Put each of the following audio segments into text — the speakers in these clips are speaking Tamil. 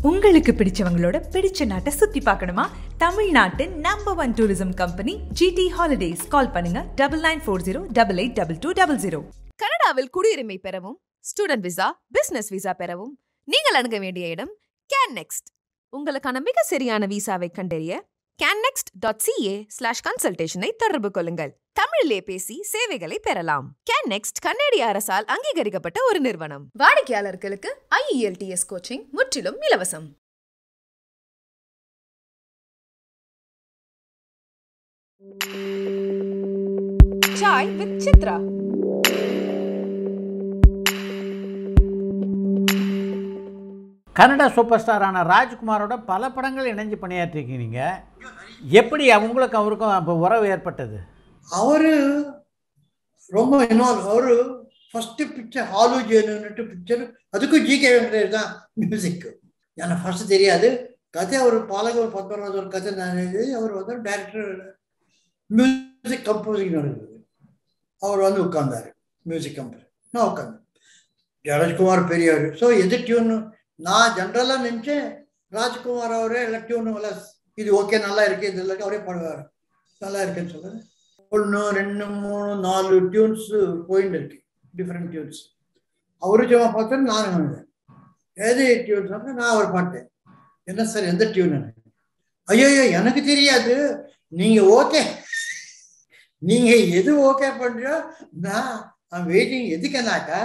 உங்களுக்கு பிடிச்சவங்களோட பிடிச்ச நாட்டை சுத்தி பார்க்கணுமா? தமிழ்நாட்டின் number 1 tourism company GT holidays. Call பண்ணுங்க 9940882200. கனடாவில் குடியுரிமை பெறவும், ஸ்டூடெண்ட் விசா, பிசினஸ் விசா பெறவும் நீங்கள் அணுக வேண்டிய இடம் CanNext. உங்களுக்கான மிக சரியான விசாவை கண்டறிய mktg.t.talkies தொடர்பு கொள்ளுங்கள். தமிழிலே பேசி சேவைகளை பெறலாம். CanNext கனடிய அரசால் அங்கீகரிக்கப்பட்ட ஒரு நிறுவனம். வாடிக்கையாளர்களுக்கு IELTS கோச்சிங் முற்றிலும் இலவசம். சாய் வித் சித்ரா. கன்னட சூப்பர் ஸ்டாரான ராஜ்குமாரோட பல படங்கள் இணைஞ்சு பணியாற்றிருக்கீங்க. எப்படி அவங்களுக்கு அவருக்கும் அப்போ உறவு ஏற்பட்டது? அவர் ரொம்ப அவரு ஃபர்ஸ்ட் பிக்சர் ஹாலு ஜேனுன்னுட்டு பிக்சர், அதுக்கும் ஜி.கே. வெங்கடேஷ் தான் மியூசிக். எனக்கு ஃபர்ஸ்ட் தெரியாது கதை. அவர் பாலகர் பத்மராஜ் ஒரு கதை நான் எழுதி, அவர் வந்து டைரக்டர் மியூசிக் கம்போசிங் நடக்குது. அவர் வந்து உட்கார்ந்தாரு மியூசிக் கம்போஸ், நான் உட்காந்தேன். ராஜ்குமார் பெரியவர். ஸோ எது டியூன் நான் ஜென்ரலாக நினச்சேன் ராஜ்குமார் அவரே எல்லா டியூனும் எல்லாம் இது ஓகே நல்லா இருக்கு, இது இல்லை அவரே பாடுவார் நல்லா இருக்குன்னு சொல்லுறது. 1 2 3 4 டியூன்ஸ் போயின்னு இருக்கு, டிஃப்ரெண்ட் டியூன்ஸ். அவரு சும்மா பார்த்தேன், நானும் வந்தேன் எது டியூன்ஸ் வந்து நான் அவர் பாட்டேன். என்ன சார் எந்த டியூன்? ஐயோ எனக்கு தெரியாது, நீங்க ஓகே, நீங்க எது ஓகே பண்றியோ நான் வெயிட்டிங். எதுக்குனாக்கா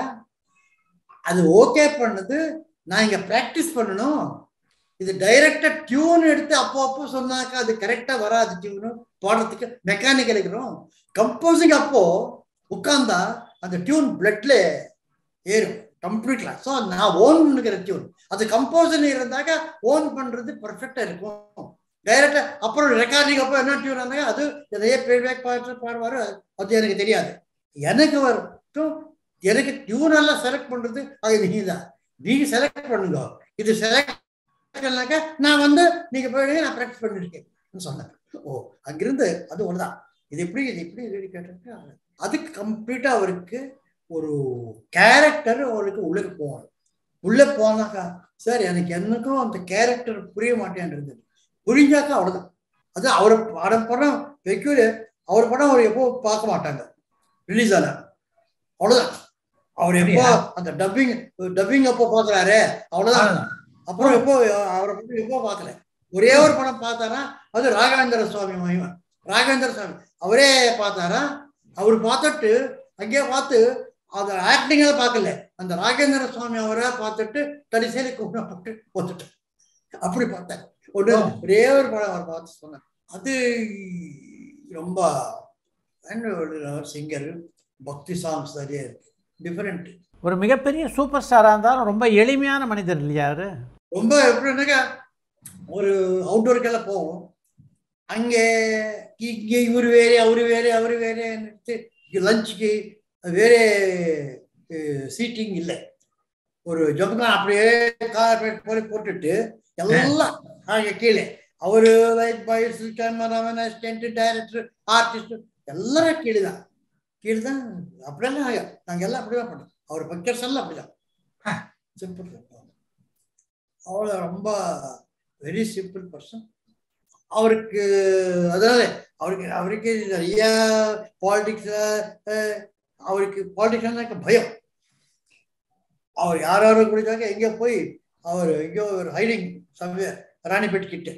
அது ஓகே பண்ணது நான் இங்க பிராக்டிஸ் பண்ணணும். இது டைரக்டா டியூன் எடுத்து அப்போ சொன்னாக்கா அது கரெக்டா வராது. டியூனு பாடுறதுக்கு மெக்கானிக்கல் இருக்கிறோம். கம்போசிங் அப்போ உட்கார்ந்தா அந்த டியூன் பிளட்ல ஏறும் கம்ப்ளீட்லா. ஸோ நான் ஓன் பண்ணுகிற டியூன் அது கம்போசன் இருந்தாக்கா ஓன் பண்றது பர்ஃபெக்டா இருக்கும். டைரக்டா அப்புறம் ரெக்கார்டிங் அப்போ என்ன டியூன் இருந்தாங்க அது நிறைய பேக் பாடுவாரு, அது எனக்கு தெரியாது. எனக்கு வரும், எனக்கு டியூன் எல்லாம் செலக்ட் பண்றது அது நீங்க தான். நீங்க செலக்ட் பண்ணுங்க, இது செலக்ட் பண்ணாக்க நான் வந்து நீங்க போயிடுங்க, நான் ப்ராக்டிஸ் பண்ணிருக்கேன் சொன்னேன். ஓ அங்கிருந்து அது ஒண்ணுதான். இது எப்படி கேட்டிருக்கு. அதுக்கு கம்ப்ளீட்டா அவருக்கு ஒரு கேரக்டர் அவருக்கு உள்ளே போகணும். உள்ளே போனாக்கா சார் எனக்கு என்னக்கும் அந்த கேரக்டர் புரிய மாட்டேன்றது. புரிஞ்சாக்கா அவ்வளவுதான். அது அவரை படம் வைக்கூட அவர் படம் அவர் எப்போ பார்க்க மாட்டாங்க ரிலீஸ் ஆன, அவ்வளவுதான். அவர் எப்போ அந்த டப்பிங் அப்போ பாக்குறாரு அவ்வளவுதான். அப்புறம் எப்போ அவரை பத்தி எப்போ பார்க்கல. ஒரே ஒரு படம் பார்த்தாரா, அது ராகவேந்திர சுவாமி மகிமை. ராகவேந்திர சுவாமி அவரே பார்த்தாரா, அவர் பார்த்துட்டு அங்கேயே பார்த்து அந்த ஆக்டிங் பார்க்கல, அந்த ராகவேந்திர சுவாமி அவரை பார்த்துட்டு கடைசியில கூப்பிட்டு போட்டுட்டு அப்படி பார்த்தாரு. ஒரே ஒரு படம் அவர் பார்த்து சொன்னார். அது ரொம்ப சிங்கர், பக்தி சாங்ஸ் நிறைய இருக்கு, டிஃபரெண்ட். ஒரு மிகப்பெரிய சூப்பர் ஸ்டாராக இருந்தாலும் ரொம்ப எளிமையான மனிதர் இல்லையா அவரு? ரொம்ப எப்படின்னாக்கா ஒரு அவுட்டோருக்கெல்லாம் போவோம், அங்கே இங்கே இவர் வேறு அவரு வேறு லஞ்சுக்கு வேறு சீட்டிங் இல்லை. ஒரு ஜம்கா அப்படியே கார்பெட் போட்டுட்டு எல்லாம் அங்கே கீழே அவரு light boys, cameraman, assistant, director, artist எல்லாரும் கீழே தான். அப்படியெல்லாம் நாங்கள் எல்லாம் அப்படிதான் பண்ணோம். அவர் பிக்சர்ஸ் எல்லாம் அப்படிதான் சிம்பிள். அவ்வளோ ரொம்ப வெரி சிம்பிள் பர்சன். அவருக்கு அதனால அவருக்கு நிறைய பாலிடிக்ஸ், அவருக்கு பாலிடிக்ஸ் பயம். அவர் யாராவது குடிச்சாங்க எங்கேயோ போய் அவர் எங்கேயோ ஒரு ஹைடிங் சம்வேர் ராணிப்பேட் கிட்ட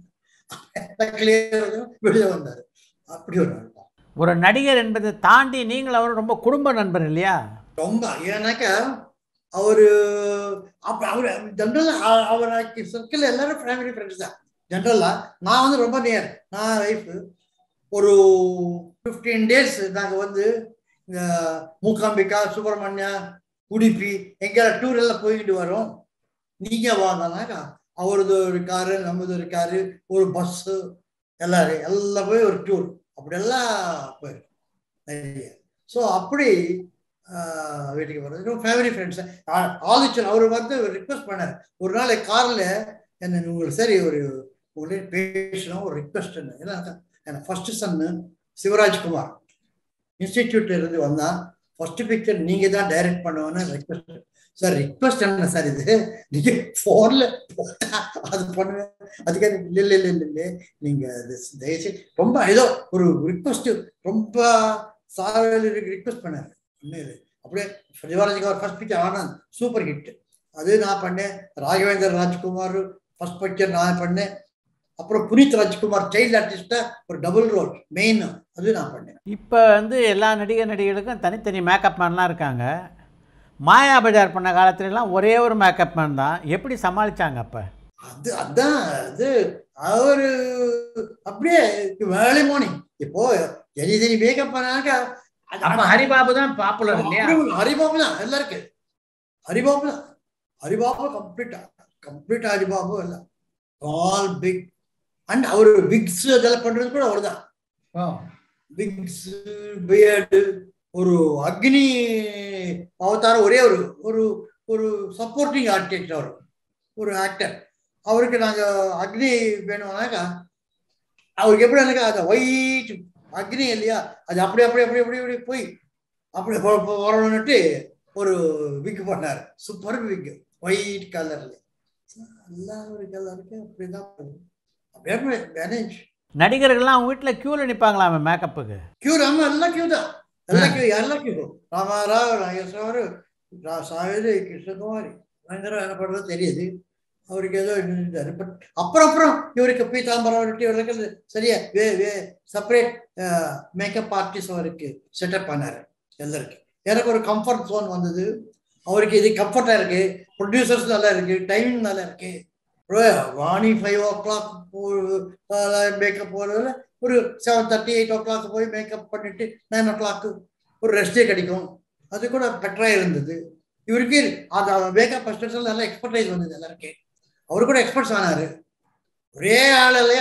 வெளியே வந்தார். அப்படி ஒரு நடிகர் என்பதை தாண்டி நீங்கள் அவர் ரொம்ப குடும்ப நண்பர் இல்லையா? ரொம்ப. ஏன்னாக்கா அவரு அவரு ஜென்ரலா அவர் சர்க்கிள் எல்லாரும் ஃபேமிலி ஃப்ரெண்ட்ஸ் தான் ஜென்ரலா. நான் வந்து ரொம்ப நியர், நான் வைஃப் ஒரு 15 days நாங்கள் வந்து இந்த மூகாம்பிகா, சுப்பிரமணியா, உடுப்பி எங்கெல்லாம் டூர் எல்லாம் போய்கிட்டு வரோம். நீங்க வாங்கினாக்கா அவரது ஒரு காரு, நம்மது ஒரு காரு, ஒரு பஸ்ஸு, எல்லாம் போய் ஒரு டூர் அப்படியெல்லாம் போயிருக்கு நிறைய. ஸோ அப்படி வீட்டுக்கு போகிறது ஃபேமிலி ஃப்ரெண்ட்ஸ் ஆலோசனை. அவர் வந்து ரிக்வெஸ்ட் பண்ணார் ஒரு நாள் காரில், என்ன உங்களுக்கு சரி ஒரு உங்கள்கிட்ட பேசணும், ஒரு ரிக்வெஸ்ட். ஏன்னா எனக்கு ஃபர்ஸ்ட் சன்னு சிவராஜ்குமார் இன்ஸ்டிடியூட்ல இருந்து வந்தான், ஃபர்ஸ்ட் பிக்சர் நீங்க தான் டைரக்ட் பண்ணுவேன்னு ரிக்வெஸ்ட். சார் ரிக்வஸ்ட் என்ன சார் இது, நீங்க போன்ல போட்டா அது பண்ணுவேன், அதுக்காக இல்லை நீங்க தயவுசெய்து ரொம்ப ஏதோ ஒரு ரிக்வஸ்ட் ரொம்ப சார் ரிக்வஸ்ட் பண்ணாரு. அப்படியே சிவாஜிக்கு ஒரு first picture Anand super hit, அது நான் பண்ணேன். ராகவேந்தர் ராஜ்குமார் ஃபர்ஸ்ட் பிக்சர் நான் பண்ணேன். அப்புறம் புனித் ராஜ்குமார் சைல்டு ஆர்டிஸ்டா ஒரு டபுள் ரோல் மெயின், அது நான் பண்ணேன். இப்போ வந்து எல்லா நடிகர்களுக்கும் தனித்தனி மேக்கப் மேன்லாம் இருக்காங்க. மாயா பஜார் பண்ண காலத்துலலாம் ஒரே ஒரு மேக்கப் மேன் தான். எப்படி சமாளிச்சாங்க அப்போ? அதான் அது அவரு அப்படியே வேலை மார்னிங். இப்போ ஜெனி மேக்கப் பண்ணாக்க ஹரிபாபு தான் பாப்புலர் இல்லையா? ஹரிபாபு தான் எல்லாருக்கும், ஹரிபாபு கம்ப்ளீட்டா ஹரிபாபு இல்லை, ஆல் பிக். அண்ட் அவரு விக்ஸ் அதெல்லாம் பண்றது கூட அவர் தான். விக்ஸ் பியர்டு, ஒரு அக்னி அவதாரம், ஒரே ஒரு ஒரு சப்போர்ட்டிங் ஆர்டிஸ்ட், அவர் ஒரு ஆக்டர். அவருக்கு நாங்கள் அக்னி வேணும்னாக்கா அவருக்கு எப்படி எனக்கு அதை ஒயிட் அக்னி இல்லையா, அது அப்படி போய் அப்படி வரணுன்னுட்டு ஒரு விக் பண்ணார். சூப்பர் விக், ஒயிட் கலர்ல, எல்லா ஒரு கலருக்கு அப்படிதான் அப்படியே மேனேஜ். நடிகர்கள்லாம் அவங்க வீட்டில் க்யூவில் நிற்பாங்களாமே மேக்கப்புக்கு? க்யூ ஆமாம், எல்லாம் க்யூ தான், எல்லாம் க்யூ. ராமாராவ், நாகேஸ்வரர், சாவேரி, கிருஷ்ணகுமாரி, பயங்கரம் என்ன பண்ணுறது தெரியுது. அவருக்கு ஏதோ இருந்தாரு. பட் அப்புறம் இவருக்கு பீதாம்பரம் இவருக்கு சரியா செப்பரேட் மேக்கப் ஆர்டிஸ்ட் அவருக்கு செட்டப் பண்ணாரு எல்லாருக்கும். எனக்கு ஒரு கம்ஃபர்ட் ஜோன் வந்தது. அவருக்கு இது கம்ஃபர்ட்டாக இருக்கு, ப்ரொடியூசர்ஸ் நல்லா இருக்கு, டைமிங் நல்லா இருக்கு. வாணி 5 o'clock மேக்கப் போகிறதுல ஒரு 7:30 8 o'clock போய் மேக்கப் பண்ணிட்டு 9 o'clock ஒரு ரெஸ்டே கிடைக்கும். அது கூட பெட்டராக இருந்தது. இவருக்கு அந்த மேக்கப் அசிஸ்டன்ஸ் நல்லா எக்ஸ்பர்டைஸ் வந்தது எல்லாருக்கும். அவரு கூட எக்ஸ்பர்ட்ஸ் ஆனாரு. ஒரே ஆளலையா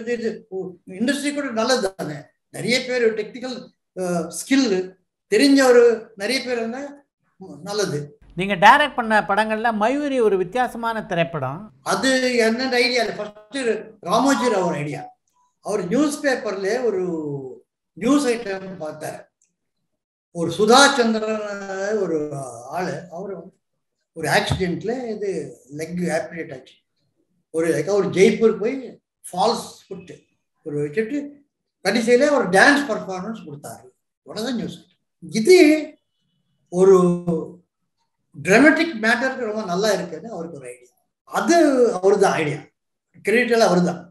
இண்டஸ்ட்ரி கூட நல்லது தானே. நிறைய பேர் டெக்னிக்கல் ஸ்கில் தெரிஞ்ச ஒரு நிறைய பேர் இருந்தா நல்லது. நீங்க டைரக்ட் பண்ண படங்கள்ல மயூரி ஒரு வித்தியாசமான திரைப்படம். அது என்ன ஐடியா இல்லை. First Ramoji Rao idea. அவர் நியூஸ் பேப்பர்ல ஒரு நியூஸ் ஐட்டம் பார்த்தார். ஒரு சுதா சந்திரன் ஒரு ஆளு, அவரு ஒரு ஆக்சிடென்ட்ல இது லெக் ஆப்ரேட் ஆச்சு. ஒரு ஜெய்ப்பூர் போய் ஃபால்ஸ் ஃபுட்டு ஒரு வச்சுட்டு கடைசியில ஒரு டான்ஸ் பர்ஃபார்மன்ஸ் கொடுத்தாரு. உடனே நியூஸ். இது ஒரு டிராமட்டிக் மேட்டருக்கு ரொம்ப நல்லா இருக்குன்னு அவருக்கு ஒரு ஐடியா. அது அவரு தான் ஐடியா, கிரெடிட் அவரு தான்.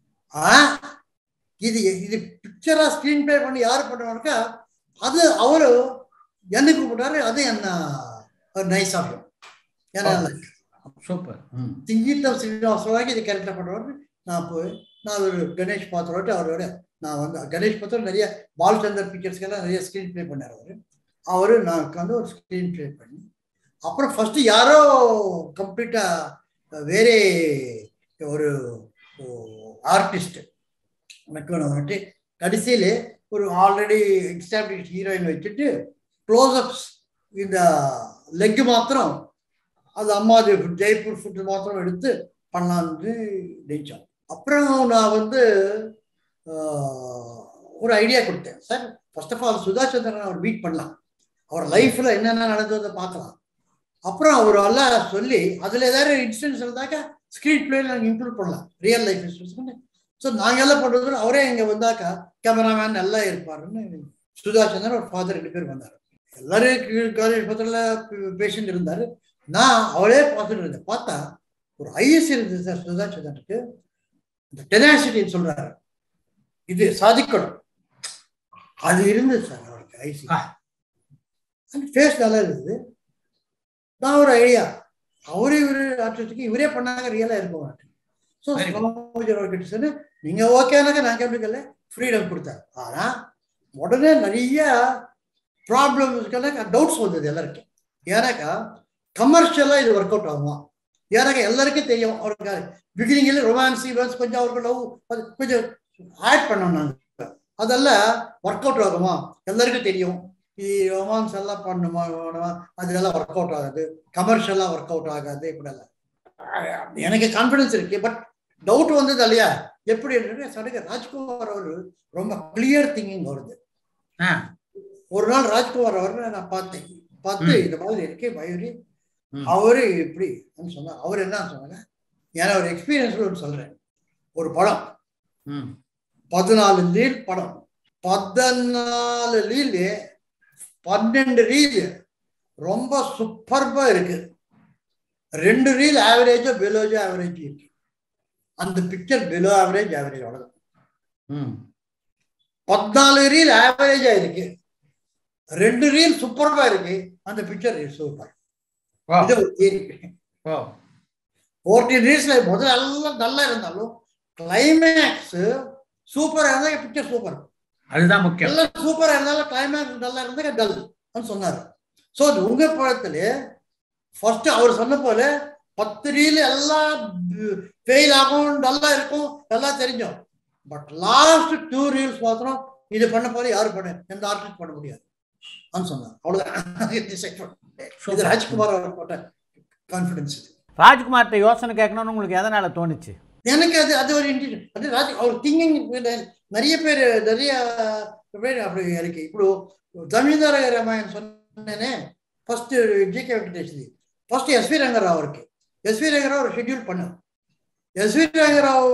இது பிக்சரா ஸ்கிரீன் பிளே பண்ணி யாரு பண்ணுவாருக்கா அது அவரு என்ன கூப்பிட்டாரு. அது என்ன நைஸ் ஆகும். சூப்பர். சிங்கீத்தம் ஸ்ரீனிவாசராக இது கேரக்டர் பண்ணுவாரு. நான் ஒரு கணேஷ் பாத்திரோட்டு அவரோட நான் வந்து கணேஷ் பாத்திரம் நிறைய பாலச்சந்தர் பிக்சர்ஸ்க்கெல்லாம் நிறைய ஸ்கிரீன் பிளே பண்ணார் அவரு. நான் உட்காந்து ஒரு ஸ்கிரீன் பிளே பண்ணி அப்புறம் ஃபர்ஸ்ட் யாரோ கம்ப்ளீட்டா வேற ஒரு ஆர்டிஸ்ட் வந்துட்டு கடைசியில ஒரு ஆல்ரெடி எஸ்டாப்ளிஷ் ஹீரோயின் வச்சுட்டு க்ளோஸ்அப்ஸ் இந்த லெக் மாத்திரம் அது அம்மாதி ஜெய்ப்பூர் ஃபுட்டு மாத்திரம் எடுத்து பண்ணலான்னு நினைச்சோம். அப்புறம் நான் வந்து ஒரு ஐடியா கொடுத்தேன். Sir first of all Sudha Chandran அவர் மீட் பண்ணலாம், அவர் லைஃப்ல என்னென்ன நடந்ததை பார்க்கலாம். அப்புறம் அவர் எல்லாம் சொல்லி அதில் ஏதாவது இன்சிடென்ட்ஸ் இருந்தாக்கா ஸ்க்ரீன் பிளேல நாங்கள் இன்க்ளூட் பண்ணலாம், ரியல் லைஃப் இன்சிடென்ட்ஸ். ஸோ நாங்கள் எல்லாம் பண்ணுறது அவரே இங்கே வந்தாக்கா கேமராமேன் நல்லா இருப்பாருன்னு சுதா சந்திரன் ஒரு ஃபாதர் 2 பேர் வந்தார். எல்லாரும் காலேஜ் பக்கத்தில் பேஷண்ட் இருந்தார். நான் அவளே பார்த்துட்டு இருந்தேன். பார்த்தா ஒரு ஐஎஸ் இருந்தது சார் சுதா சந்திரனுக்கு. இந்த டெனாசிட்டின்னு சொல்றாரு, இது சாதிக்கணும், அது இருந்தது சார் அவருக்கு ஐசி. அந்த ஃபேஸ் நல்லா இருந்தது. நான் ஒரு ஐடியா அவரே ஆர்டிஸ்டுக்கு இவரே பண்ணாங்க ரியலா இருக்க மாட்டேன். ஸோ அவர்கிட்ட சொன்ன நீங்க ஓகேனாக்கா நான் கேட்கல ஃப்ரீடம் கொடுத்தாரு. ஆனா உடனே நிறைய ப்ராப்ளம்ஸ்க்கெல்லாம் டவுட்ஸ் வந்தது எல்லாருக்கும். ஏன்னாக்கா கமர்ஷியலா இது ஒர்க் அவுட் ஆகுமா, ஏன்னாக்கா எல்லாருக்கும் தெரியும் அவருக்கு பிகினிங்ல ரொமான்ஸ் ஈவென்ட்ஸ் கொஞ்சம் அவருக்கு லவ் அது கொஞ்சம் ஆட் பண்ணோம் நாங்கள். அதெல்லாம் ஒர்க் அவுட் ஆகுமா எல்லாருக்கும் தெரியும். ரொமான்ஸ் எல்லாம் பண்ணுமா அதெல்லாம் ஒர்க் அவுட் ஆகாது, கமர்ஷியலா ஒர்க் அவுட் ஆகாது. இப்படியெல்லாம் எனக்கு கான்ஃபிடன்ஸ் இருக்கு. பட் டவுட் வந்தது இல்லையா எப்படி சடங்கு. ராஜ்குமார் அவரு ரொம்ப கிளியர் திங்கிங் வருது. ஒரு நாள் ராஜ்குமார் அவர் நான் பார்த்து இந்த மாதிரி இருக்கே மயூரி அவரு இப்படி சொன்னார். அவர் என்ன சொன்னாங்க, ஏன்னா ஒரு எக்ஸ்பீரியன்ஸ் சொல்றேன். ஒரு படம் 14 ரீல் படம், 14 ரீல் 12 ரீல் ரொம்ப சூப்பர்பா இருக்கு, 2 ரீல் ஆவரேஜா பிலோ ஆவரேஜ் இருக்கு. அந்த பிக்சர் பிலோ ஆவரேஜ் அவ்வளவுதான். 14 ரீல் ஆவரேஜா இருக்கு, 2 ரீல் சூப்பர்பா இருக்கு, அந்த பிக்சர் சூப்பர். இது ஒரு தியரி. 14 ரீல்ஸ்ல முதல்ல எல்லாம் நல்லா இருந்தாலும் கிளைமேக்ஸ் சூப்பரா இருந்தா பிக்சர் சூப்பர். அதுதான் முக்கியம். எல்லாம் சூப்பரா இருந்தாலும் கிளைமேக்ஸ் நல்லா இருந்தா டல் சொன்னாரு. ஸோ உங்க படத்துல ஃபர்ஸ்ட் அவர் சொன்ன போல 10 ரீல் எல்லாம் ஃபெயில் ஆகும், நல்லா இருக்கும், எல்லாம் தெரிஞ்சோம். பட் லாஸ்ட் 2 ரீல்ஸ் மாத்திரம் இது பண்ண போல யாரு பண்ண, எந்த ஆர்டிஸ்ட் பண்ண முடியாது சொன்னார். அவ்வளவுதான். இது ராஜ்குமார் அவர் போட்ட கான்ஃபிடன்ஸ். ராஜ்குமார்ட்ட யோசனை கேட்கணும்னு உங்களுக்கு எதனால தோணுச்சு? எனக்கு அது ஒரு இன்ட்ரெஸ்ட். அது அவர் திங்கிங் நிறைய பேர் அப்படி இருக்கு. இப்போ ஜமீன்தார ராமாயணம் சொன்னேனே, first G K. Venkatesh, first S V. Ranga Rao இருக்கு. எஸ்.வி. ரங்கராவ் ஒரு ஷெட்யூல் பண்ணார். எஸ்.வி. ரங்கராவ்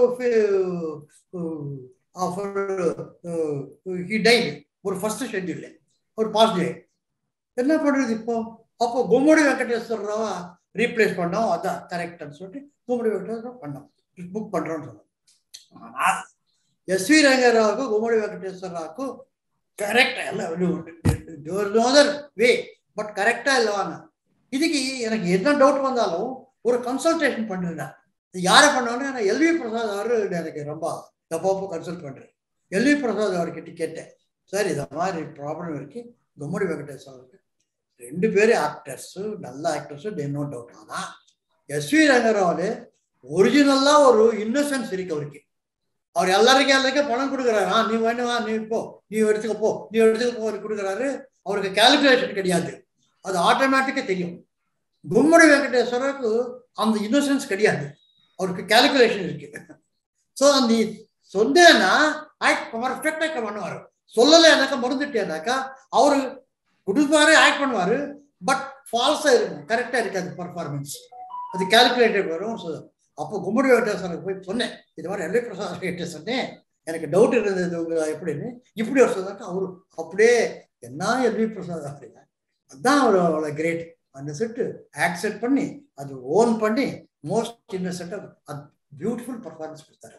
ஹி டைட் ஒரு ஃபர்ஸ்ட் ஷெட்யூல், ஒரு பாஸ்ட் டே. என்ன பண்றது இப்போ? அப்போ கும்முடி வெங்கடேஸ்வர ராவ ரீப்ளேஸ் பண்ணோம். அதான் கரெக்ட்னு சொல்லிட்டு கும்முடி வெங்கடேஸ்வர பண்ணோம், புக் பண்றோம்னு சொன்னோம். ஆனால் எஸ்.வி. ரங்கராவுக்கு கும்முடி வெங்கடேஸ்வராவுக்கு கரெக்டா எல்லாம் வே, பட் கரெக்டா இல்லவாங்க. இதுக்கு எனக்கு என்ன டவுட் வந்தாலும் ஒரு கன்சல்டேஷன் பண்ணிருந்தேன். யாரை பண்ணோன்னு எல்.வி. பிரசாத் அவரு எனக்கு ரொம்ப தப்பாப்போ கன்சல்ட் பண்றேன். எல்.வி. பிரசாத் அவர்கிட்ட கேட்டேன், சார் இதை மாதிரி ப்ராப்ளம் இருக்கு, கும்முடி வெங்கடேஸ்வரருக்கு 2 பேரும் ஆக்டர்ஸ், நல்ல ஆக்டர்ஸ், நோ டவுட். ஆனா எஸ்.வி. ரங்கராவ் ஒரிஜினலா ஒரு இன்னசென்ஸ் இருக்கு அவருக்கு. அவர் எல்லாருக்கும் பணம் கொடுக்குறாரு. நீ வேணுவா, நீ போ, நீ எடுத்துக்க போ, நீ எடுத்துக்க போ கொடுக்குறாரு. அவருக்கு கால்குலேஷன் கிடையாது, அது ஆட்டோமேட்டிக்கா தெரியும். கும்முடி வெங்கடேஸ்வரருக்கு அந்த இன்னசென்ஸ் கிடையாது, அவருக்கு கால்குலேஷன் இருக்கு. ஸோ நீ சொன்னேன்னா பர்ஃபெக்டா பண்ணுவாரு, சொல்லலைனாக்கா மறந்துட்டேனாக்கா அவரு கொடுப்பாரு, ஆக்ட் பண்ணுவாரு, பட் ஃபால்ஸா இருக்கும், கரெக்டா இருக்காது பர்ஃபார்மன்ஸ், அது கால்குலேட்டட் வரும். அப்போ கும்முடி வெங்கடேஸ்வரருக்கு போய் சொன்னேன், இது மாதிரி எல்.வி. பிரசாத் கிட்ட சொன்னேன், எனக்கு டவுட் இருந்தது உங்களை எப்படின்னு. இப்படி ஒரு சொன்னாக்கா அவரு அப்படியே என்ன எல்.வி. பிரசாத் அப்படிங்க, அதுதான் அவர் அவ்வளோ கிரேட் அந்த செட்டு ஆக்செப்ட் பண்ணி அது ஓன் பண்ணி மோஸ்ட் இன்னசென்ட் அது பியூட்டிஃபுல் பர்ஃபார்மன்ஸ் கொடுத்தாரு.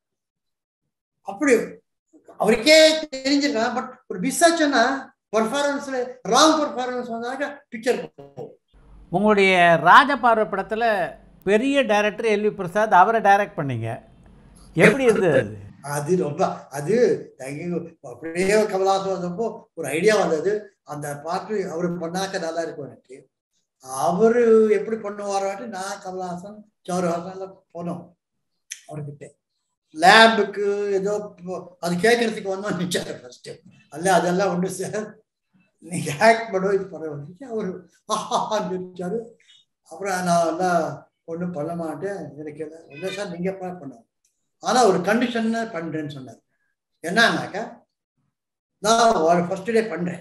அப்படி அவருக்கே தெரிஞ்சிருக்கான். பட் ஒரு மிஸ் ஆச்சுன்னா பர்ஃபார்மன்ஸ்ல ராங் பர்ஃபார்மன்ஸ் வந்தாக்க பிக்சர். உங்களுடைய ராஜபார்வை படத்தில் பெரிய டைரக்டர் எல்.வி. பிரசாத், அவரை டைரக்ட் பண்ணீங்க, எப்படி இருந்தது? அது ரொம்ப அது அப்படியே கமலாசன் வந்தப்போ ஒரு ஐடியா வந்தது, அந்த பாட்டு அவரு பண்ணாக்க நல்லா இருக்கும். எனக்கு அவரு எப்படி பண்ணுவாராட்டு நான் கமலாசன் சௌரஹாசன்ல போனோம் அவர்கிட்ட லேபுக்கு. ஏதோ அது கேட்கறதுக்கு வந்தோம் நினைச்சாரு ஃபர்ஸ்ட். அல்ல அதெல்லாம் ஒன்று சார், நீங்க ஆக்ட் பண்ணுவோம், இது பண்ண வந்துச்சு. அவரு நினைச்சாரு. அப்புறம் நான் எல்லாம் ஒன்றும் பண்ண மாட்டேன், எனக்கு இல்லை சார் நீங்க பண்ணுவோம், ஆனா ஒரு கண்டிஷன் பண்றேன்னு சொன்னார். என்னன்னாக்கா, நான் ஒரு ஃபர்ஸ்ட் டே பண்றேன்,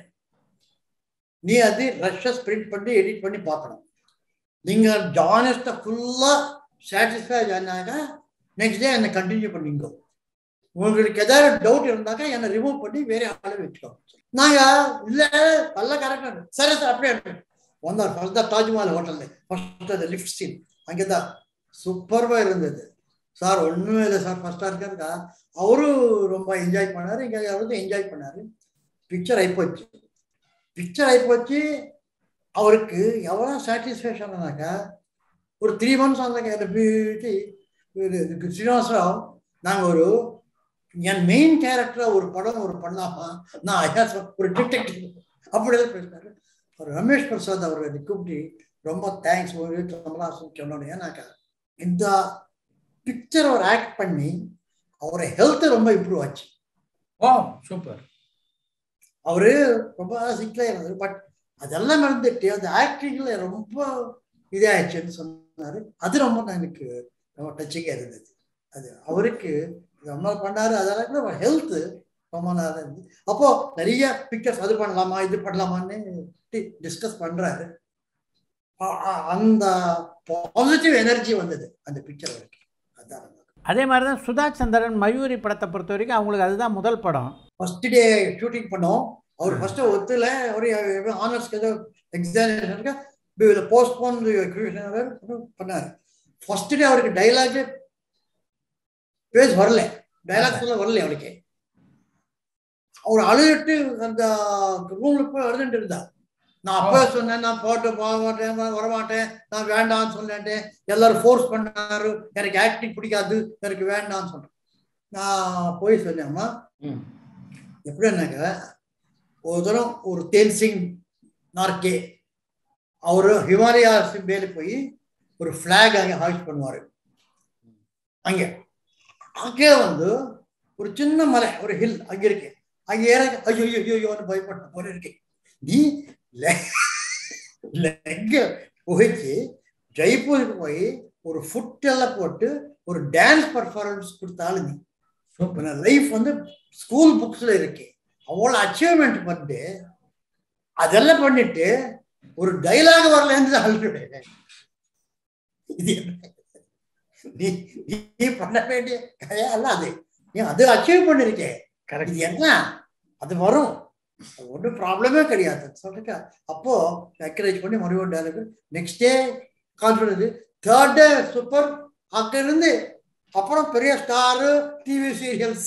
நீ அது ரஷ்ஷஸ் பிரிண்ட் பண்ணி எடிட் பண்ணி பார்க்கணும். நீங்க ஜானஸ்டா ஃபுல்லா சாட்டிஸ்ஃபை ஆனாக்கா நெக்ஸ்ட் டே என்னை கண்டினியூ பண்ணிங்க. உங்களுக்கு ஏதாவது டவுட் இருந்தாக்கா என்னை ரிமூவ் பண்ணி வேற ஆளை வச்சுக்கோங்க. நாங்க இல்லை நல்லா கரெக்டா சரி சார் அப்படியே வந்தார். ஃபர்ஸ்ட் தான் தாஜ்மஹால் ஹோட்டல்ல ஃபர்ஸ்ட் அந்த லிஃப்ட் சீன் அங்கேதான் சூப்பர்வா இருந்தது. சார் ஒண்ணுமே இல்லை சார், ஃபர்ஸ்டா இருக்கா. அவரு ரொம்ப என்ஜாய் பண்ணாரு, இங்க அவரு என்ஜாய் பண்ணாரு. பிக்சர் ஆயிப்போச்சு. பிக்சர் ஆயிப்போச்சு. அவருக்கு எவ்வளோ சாட்டிஸ்ஃபேக்ஷன்னாக்கா ஒரு 3 months அந்த ஸ்ரீனிவாசராவ், நாங்கள் ஒரு என் மெயின் கேரக்டரா ஒரு படம் பண்ணலாமா, நான் ஒரு டிடெக்டிவ் அப்படிதான் பேசினாரு. அவர் ரமேஷ் பிரசாத் அவர் கூப்பிட்டு ரொம்ப தேங்க்ஸ் கமலாசன் சொன்னோன்னு. ஏன்னாக்கா இந்த பிக்சர் அவர் ஆக்ட் பண்ணி அவரை ஹெல்த் ரொம்ப இம்ப்ரூவ் ஆச்சு. Oh super. அவரு ரொம்ப சிக்கலா இருந்தாரு, பட் அதெல்லாம் நடந்துட்டு அந்த ஆக்டிங்ல ரொம்ப இதாயிடுச்சுன்னு சொன்னாரு. அது ரொம்ப எனக்கு ரொம்ப டச்சிங்கா இருந்தது. அது அவருக்கு ரொம்ப பண்ணாரு, அதெல்லாம் கூட ஹெல்த் ரொம்ப நல்லா இருந்தது. அப்போ நிறைய பிக்சர்ஸ் அது பண்ணலாமா இது பண்ணலாமான்னு டிஸ்கஸ் பண்றாரு. அந்த பாசிட்டிவ் எனர்ஜி வந்தது அந்த பிக்சர் வரைக்கும். அதான் அதே மாதிரி தான் சுதா சந்திரன் மயூரி படத்தை பொறுத்த வரைக்கும் அவங்களுக்கு அதுதான் முதல் படம். ஃபர்ஸ்ட் டே ஷூட்டிங் பண்ணோம். அவர் ஃபர்ஸ்ட் ஒத்துல ஒரு ஆனர்ஸ்க்கு ஏதோ எக்ஸாமினேஷனுக்கு போஸ்ட்போன் பண்ணார். ஃபர்ஸ்ட் டே அவருக்கு டைலாக் பேஸ் வரல, டைலாக் சொல்ல வரல அவருக்கு. அவர் அழுதுட்டு அந்த ரூம்ல போய் அழுதுட்டு இருந்தார். நான் அப்போ சொன்னேன், நான் போக மாட்டேன், வரமாட்டேன், நான் வேண்டாம்னு சொன்னேன். எல்லாரும் ஃபோர்ஸ் பண்ணாரு, எனக்கு ஆக்டிங் பிடிக்காது, எனக்கு வேண்டாம்னு சொன்னேன். நான் போய் சொன்னேம்மா எப்படின்னாக்க ஒரு தரம் ஒரு தேன்சிங் நார்கே அவரு ஹிமாலயாஸ் மேலே போய் ஒரு ஃபிளாக் அங்கே ஹாய்ஸ்ட் பண்ணுவார். அங்கே வந்து ஒரு சின்ன மலை, ஒரு ஹில் அங்கே இருக்கு. அங்கே ஏற ஐயோ ஐயோன்னு பயப்பட்ட போல இருக்கு. நீ போயிச்சு ஜெய்ப்பூருக்கு போய் ஒரு ஃபுட் எல்லாம் போட்டு ஒரு டான்ஸ் பர்ஃபார்மன்ஸ் கொடுத்தாலும் நீ லைஃப் வந்து ஸ்கூல் புக்ஸ்ல இருக்கு. அவ்வளோ அச்சீவ்மெண்ட் பண்ணிட்டு அதெல்லாம் பண்ணிட்டு ஒரு டைலாக் வரலன்னு ஆல்ரெடி இது நீ பண்ண வேண்டிய கதையா அல்ல அது. நீ அது அச்சீவ் பண்ணிருக்கேன், இது என்ன அது வரும், ஒன்றும் ப்ராப்ளமே கிடையாது சொல்லிட்டு அப்போ என்கரேஜ் பண்ணி மறுபடியும் dialogue. Next day confidence, third day super. அங்கிருந்து அப்புறம் பெரிய ஸ்டாரு, டிவி சீரியல்ஸ்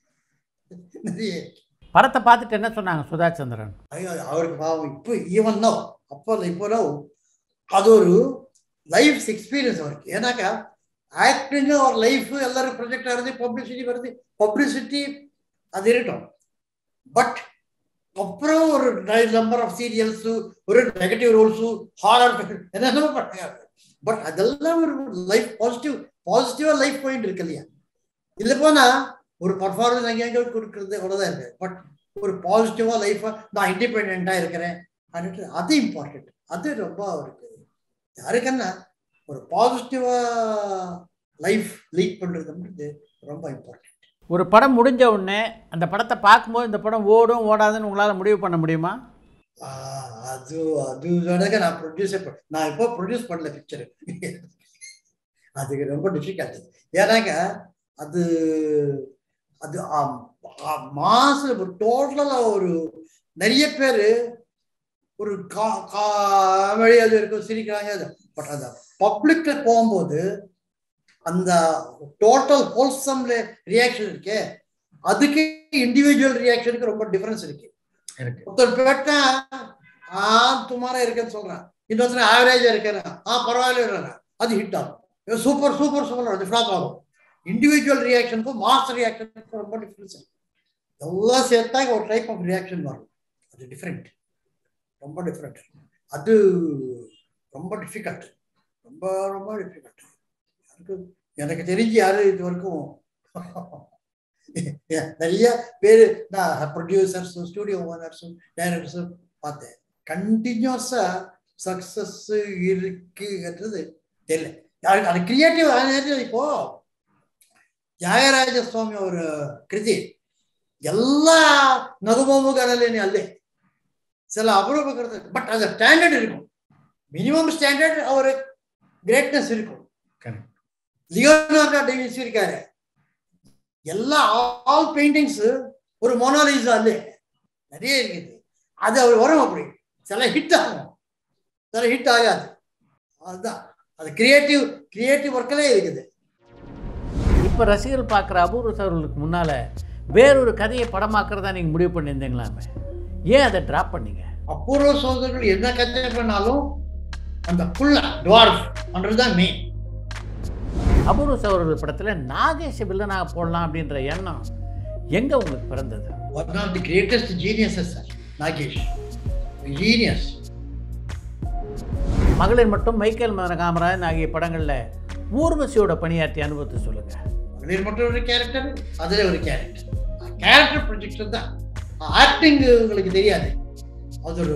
நிறைய. படத்தை பார்த்துட்டு என்ன சொன்னாங்க சுதா சந்திரன்? அவருக்கு பாவம் இப்போ ஈவன் நோ இப்போ அது ஒரு லைஃப் எக்ஸ்பீரியன்ஸ் அவருக்கு. ஏன்னாக்கா ஆக்டிங் ஒரு லைஃப் எல்லாரும் ப்ரொஜெக்ட் ஆகுது, பப்ளிசிட்டி வருது, பப்ளிசிட்டி அது இருக்கட்டும். பட் அப்புறம் ஒரு நம்பர் ஆஃப் சீரியல்ஸு, ஒரு நெகட்டிவ் ரோல்ஸு, ஹாரர் என்னென்ன பண்ணாங்க. பட் அதெல்லாம் ஒரு லைஃப் பாசிட்டிவா லைஃப் பாயிண்ட் இருக்கு இல்லையா? இல்லை போனா ஒரு பர்ஃபார்மன்ஸ் அங்கே கொடுக்குறது அவ்வளோதான் இருக்கு. பட் ஒரு பாசிட்டிவா லைஃபா நான் இண்டிபெண்டா இருக்கிறேன் அப்படின்ட்டு அது இம்பார்ட்டன்ட். அது ரொம்ப அவருக்கு யாருக்குன்னா ஒரு பாசிட்டிவா லைஃப் லீட் பண்றதுன்றது ரொம்ப இம்பார்ட்டன்ட். ஒரு படம் முடிஞ்ச உடனே அந்த படத்தை பார்க்கும்போது இந்த படம் ஓடும் ஓடாதுன்னு உங்களால் முடிவு பண்ண முடியுமா? அது நான் ப்ரொடியூசர், நான் இப்போ ப்ரொடியூஸ் பண்ணல பிக்சரு. அதுக்கு ரொம்ப டிஃபிகல்ட். ஏன்னாக்க அது அது மாசம் ஒரு டோட்டலாக ஒரு நிறைய பேர் ஒரு காமெடி அது இருக்கும், சிரிக்கிறாங்க. பட் அந்த பப்ளிக்ல போகும்போது அந்த டோட்டல் ஹோல்சம்ல ரியாக்ஷன் இருக்கே, அதுக்கு இண்டிவிஜுவல் ரியாக்ஷனுக்கு ரொம்ப டிஃபரன்ஸ் இருக்கு. ஒருத்தர் பேட்டா துமாரா இருக்குன்னு சொல்றேன், இன்னொருத்தர் ஆவரேஜா இருக்கிறேன், பரவாயில்ல, அது ஹிட் ஆகும். சூப்பர் சூப்பர் சூப்பர் அது ஃபிளாப் ஆகும். இண்டிவிஜுவல் ரியாக்ஷனுக்கும் மாஸ் ரியாக்ஷனுக்கும் ரொம்ப டிஃபரன்ஸ் இருக்கு. எல்லாம் சேர்த்தா ஒரு டைப் ஆஃப் ரியாக்ஷன் வரும். அது டிஃப்ரெண்ட், ரொம்ப டிஃப்ரெண்ட். அது ரொம்ப டிஃபிகல்ட், ரொம்ப ரொம்ப டிஃபிகல்ட். எனக்கு தெரிஞ்சு யாரும் இது வரைக்கும் நிறைய பேர் நான் ப்ரொடியூசர்ஸும் ஸ்டூடியோ ஓனர்ஸும் டைரக்டர்ஸும் பார்த்தேன். கண்டினியூஸா சக்சஸ் இருக்குன்றது தெரியல. அது கிரியேட்டிவ் ஆனது. இப்போ தியாகராஜ சுவாமி ஒரு கிருதி எல்லா நகுமமுகனலேனே அல்லே சில அபூர்வ கருத்து. பட் அது ஸ்டாண்டர்ட் இருக்கும், மினிமம் ஸ்டாண்டர்ட் ஒரு கிரேட்னஸ் இருக்கும். லியோனார்டோ டா வின்சி இருக்காரு, எல்லா ஆல் பெயிண்டிங்ஸ் ஒரு மோனாலிசா அல்லே நிறைய இருக்குது. அது அவர் வரும், அப்படி சில ஹிட் ஆகும், சில ஹிட் ஆகாது. அதுதான் அது கிரியேட்டிவ் ஒர்க்கிலே இருக்குது. இப்போ ரசிகர்கள் பார்க்குற அபூர்வ சகோதரர்களுக்கு முன்னால் வேறொரு கதையை படமாக்குறதா நீங்கள் முடிவு பண்ணியிருந்தீங்களாமே, ஏன் அதை ட்ராப் பண்ணீங்க? அபூர்வ சகோதரர்கள் என்ன கதை பண்ணாலும் அந்த புள்ள டுவார்ஃப் பண்ணுறதுதான் மெயின். அபூர்வ சகோதரர்கள் படத்தில் நாகேஷ் வில்லனாக போடலாம் அப்படின்ற எண்ணம் எங்கே உங்களுக்கு பிறந்தது? One of the greatest geniuses sir Nagesh, genius. மகளிர் மட்டும், மைக்கேல் காமராஜன் ஆகிய படங்களில் ஊர்வசியோட பணியாற்றிய அனுபவத்தை சொல்லுங்க. மகளிர் மட்டும் ஒரு கேரக்டர், அதில் ஒரு கேரக்டர் ப்ரொஜெக்ஷன் தான். ஆக்டிங் உங்களுக்கு தெரியாது. அது ஒரு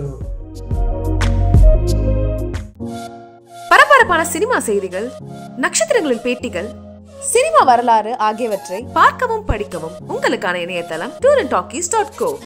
பரபரப்பான சினிமா செய்திகள், நட்சத்திரங்களின் பேட்டிகள், சினிமா வரலாறு ஆகியவற்றை பார்க்கவும் படிக்கவும் உங்களுக்கான இணையதளம் talkies.co.